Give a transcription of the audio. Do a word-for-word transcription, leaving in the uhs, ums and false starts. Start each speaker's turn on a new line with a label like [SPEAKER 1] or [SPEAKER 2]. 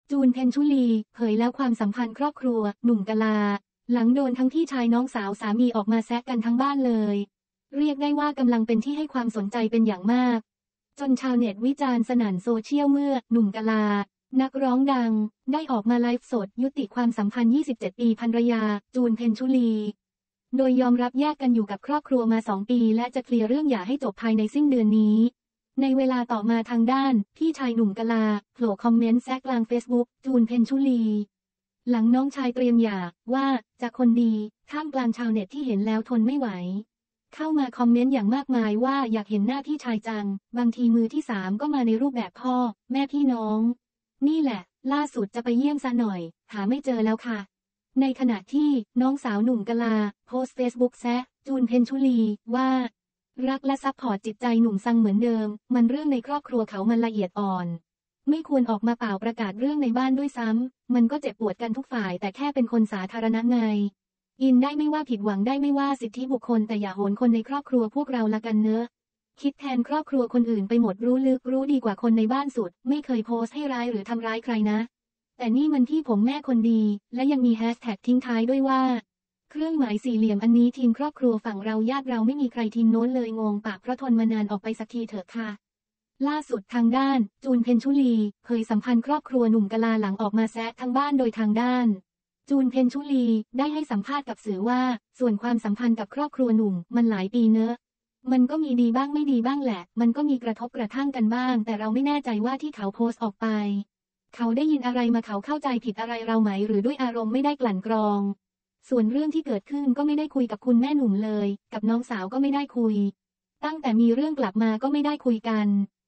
[SPEAKER 1] จูน เพ็ญชุลีเผยแล้วความสัมพันธ์ครอบครัวหนุ่มกะลาหลังโดนทั้งพี่ชายน้องสาวสามีออกมาแซะกันทั้งบ้านเลยเรียกได้ว่ากำลังเป็นที่ให้ความสนใจเป็นอย่างมากจนชาวเน็ตวิจารณ์สนั่นโซเชียลเมื่อหนุ่มกะลานักร้องดังได้ออกมาไลฟ์สดยุติความสัมพันธ์ยี่สิบเจ็ดปีภรรยาจูน เพ็ญชุลีโดยยอมรับแยกกันอยู่กับครอบครัวมาสองปีและจะเคลียร์เรื่องหย่าให้จบภายในสิ้นเดือนนี้ในเวลาต่อมาทางด้านพี่ชายหนุ่มกะลาโผล่คอมเมนต์แซะกลางเฟซบุ๊กจูน เพ็ญชุลีหลังน้องชายเตรียมหย่าว่าจะคนดีท่ามกลางชาวเน็ตที่เห็นแล้วทนไม่ไหวเข้ามาคอมเมนต์อย่างมากมายว่าอยากเห็นหน้าพี่ชายจังบางทีมือที่สามก็มาในรูปแบบพ่อแม่พี่น้องนี่แหละล่าสุดจะไปเยี่ยมซะหน่อยหาไม่เจอแล้วค่ะในขณะที่น้องสาวหนุ่มกะลาโพสต์เฟซบุ๊กแซะจูน เพ็ญชุลีว่ารักและซัพพอร์ตจิตใจหนุ่มซังเหมือนเดิมมันเรื่องในครอบครัวเขามันละเอียดอ่อนไม่ควรออกมาเป่าประกาศเรื่องในบ้านด้วยซ้ำมันก็เจ็บปวดกันทุกฝ่ายแต่แค่เป็นคนสาธารณะไงอินได้ไม่ว่าผิดหวังได้ไม่ว่าสิทธิบุคคลแต่อย่าโหนคนในครอบครัวพวกเราละกันเนอะคิดแทนครอบครัวคนอื่นไปหมดรู้ลึกรู้ดีกว่าคนในบ้านสุดไม่เคยโพสต์ให้ร้ายหรือทำร้ายใครนะแต่นี่มันที่ผมแม่คนดีและยังมีแฮชแท็กทิ้งท้ายด้วยว่าเครื่องหมายสี่เหลี่ยมอันนี้ทีมครอบครัวฝั่งเราญาติเราไม่มีใครทีมโน้นเลยงงปากเพราะทนมานานออกไปสักทีเถอะค่ะล่าสุดทางด้านจูน เพ็ญชุลีเผยสัมพันธ์ครอบครัวหนุ่มกะลาหลังออกมาแซะทั้งบ้านโดยทางด้านจูน เพ็ญชุลีได้ให้สัมภาษณ์กับสื่อว่าส่วนความสัมพันธ์กับครอบครัวหนุ่มมันหลายปีเนอะมันก็มีดีบ้างไม่ดีบ้างแหละมันก็มีกระทบกระทั่งกันบ้างแต่เราไม่แน่ใจว่าที่เขาโพสต์ออกไปเขาได้ยินอะไรมาเขาเข้าใจผิดอะไรเราไหมหรือด้วยอารมณ์ไม่ได้กลั่นกรองส่วนเรื่องที่เกิดขึ้นก็ไม่ได้คุยกับคุณแม่หนุ่มเลยกับน้องสาวก็ไม่ได้คุยตั้งแต่มีเรื่องกลับมาก็ไม่ได้คุยกัน